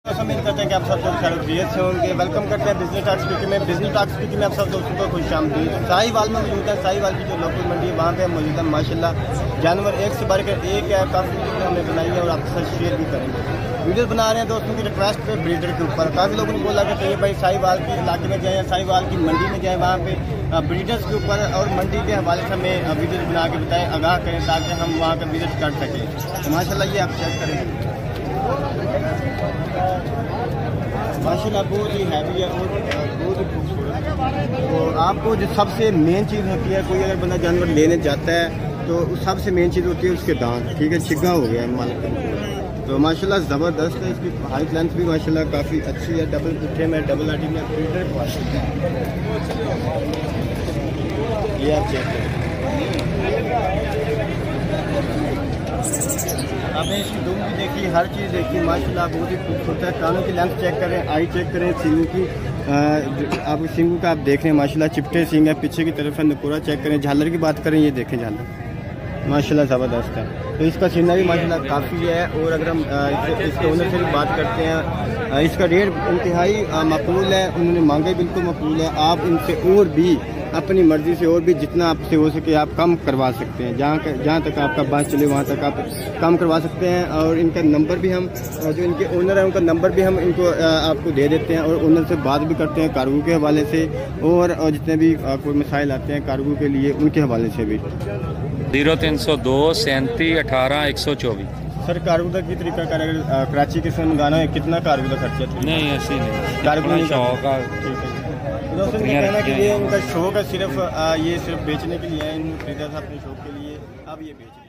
उम्मीद करते हैं कि आप सब लोग खैरियत से होंगे। वेलकम करते हैं बिजनेस टॉक्स स्पीकिंग में। बिजनेस टॉक्स स्पीकिंग में आप सब दोस्तों को खुशामदीद। साहिवाल में मौजूद है। साहिवाल की जो लोकल मंडी है वहाँ पे मौजूद है। माशाल्लाह जानवर एक से बढ़कर एक है। काफ़ी वीडियो हमने बनाई है और आपके साथ शेयर भी करेंगे। वीडियो बना रहे हैं दोस्तों की रिक्वेस्ट पे ब्रीडर के ऊपर। काफ़ी लोगों ने बोला कि चाहिए भाई साहिवाल के इलाके में जाए, साहिवाल की मंडी में जाए, वहाँ पे ब्रीडर्स के ऊपर और मंडी के हवाले से हमें वीडियो बना के बताएं, आगाह करें ताकि हम वहाँ का विजिट कर सकें। तो माशाल्लाह ये आप चेक करें, माशाल्लाह बहुत ही हैवी है और बहुत ही खूबसूरत। तो आपको जो सबसे मेन चीज़ होती है, कोई अगर बंदा जानवर लेने जाता है तो सबसे मेन चीज़ होती है उसके दांत। ठीक है, छिग्गा हो गया है मालिक। तो माशाल्लाह ज़बरदस्त है। इसकी हाइट लेंथ भी माशाल्लाह काफ़ी अच्छी है। डबल पुट्ठे में, डबल आटी में ब्रीडर क्वालिटी है। ये आप चेक करें, आपने इसकी दुम भी देखी, हर चीज़ देखी, माशाल्लाह बहुत ही खूबसूरत है। कानों की लेंथ चेक करें, आई चेक करें, सींगों की आप सींगों का आप देख रहे हैं माशाल्लाह चिपटे सींग है। पीछे की तरफ है, नुकुरा चेक करें। झालर की बात करें, ये देखें झालर माशाल्लाह ज़बरदस्त है। तो इसका सीना भी माशाल्लाह काफ़ी है। और अगर हम इसके ओनर से भी बात करते हैं, इसका रेट इंतहाई मकबूल है। उन्होंने मांगे बिल्कुल मकबूल है। आप इनसे और भी अपनी मर्ज़ी से और भी जितना आपसे हो सके आप कम करवा सकते हैं। जहाँ तक आपका बात चले वहाँ तक आप कम करवा सकते हैं। और इनका नंबर भी हम, जो इनके ओनर हैं उनका नंबर भी हम इनको आपको दे देते हैं। और ओनर से बात भी करते हैं कार्गो के हवाले से, और जितने भी कोई मसाइल आते हैं कार्गो के लिए उनके हवाले से भी। 0302 37 18 124। सर कार्गो का की तरीका कर, अगर कराची के से मंगाना है कितना कार्गो का खर्चा? नहीं ऐसी नहीं, कार्गो नहीं शौक का। दोस्तों ये कहना कि ये उनका शौक है, सिर्फ ये सिर्फ बेचने के लिए है। इन खरीदा था अपने शौक के लिए, अब ये बेच